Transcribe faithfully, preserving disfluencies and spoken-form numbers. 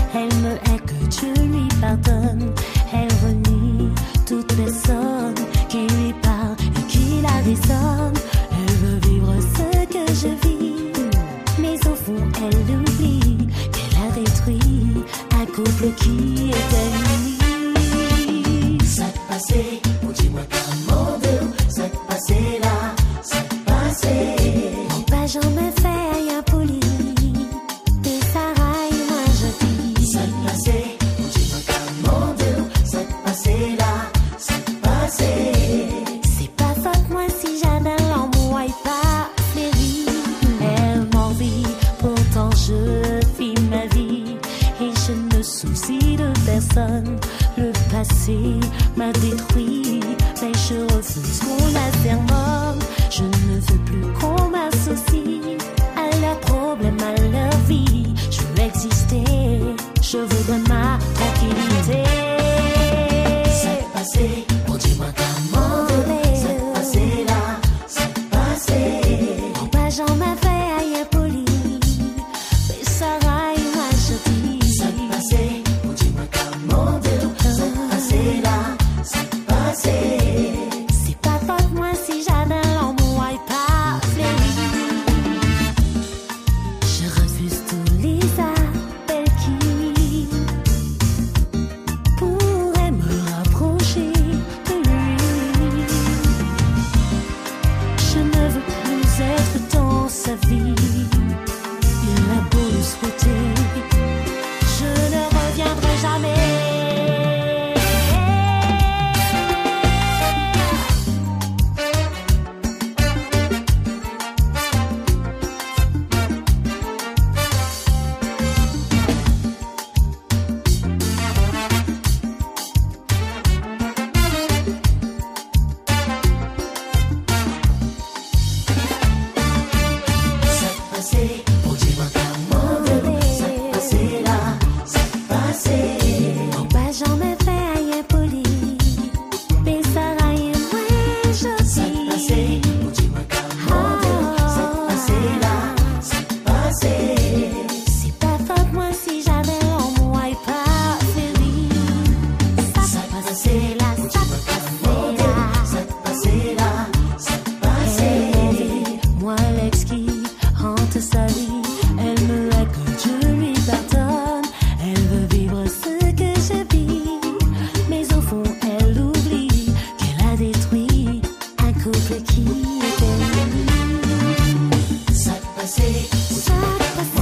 Elle me hait que Dieu lui pardonne. Elle renie toute personne qui lui parle et qui la désonne. Elle veut vivre ce que je vis, mais au fond elle oublie qu'elle a détruit un couple qui était uni. Ça te passé, oh dis-moi comment de ça te passé là, ça te passé. Mon pas jamais fait rien poli, et ça raille moi je dis. Ça te passé, oh dis-moi comment de ça te passé là, ça te passé. C'est pas faute moi si j'adore l'amour et pas fléri. Elle m'envie, pourtant je vis ma vie et je ne me soucie de personne. Le passé m'a détruit, mais je refuse qu'on la sermonne. Je ne veux plus qu'on m'associe à leurs problèmes, à leur vie. Je veux exister, je voudrais ma tranquillité. Ça te passé, oh dis-moi comment de ça te passé là, ça te passé. Mon pas j'en m'a fait aïe poli, mais ça raille moi je dis. Ça te passé, oh dis-moi comment de ça te passé là, ça te passé. C'est pas faute moi si j'adore l'amour et pas fléri. Je refuse tous les appels qui pourraient me rapprocher de lui. Je ne veux plus être dans sa vie. Il a beau le souhaiter, je ne reviendrai jamais. Ça te passé, oh dis-moi comment de ça te passé là, ça te passé. Mon pas j'en m'a fait aïe poli, mais ça raille moi je Ça te passé, dis. oh dis-moi comment de ça te passé là, ça te passé. C'est pas faute moi si j'avais l'amour et pas fléri. Ça te passé là, ça te passé là. Ça te passé là, ça te passé. Moi l'ex qui hante sa vie, elle me hait que Dieu lui pardonne. Elle veut vivre ce que je vis, mais au fond elle oublie qu'elle a détruit un couple qui était uni. Ça te passé, Ça te passé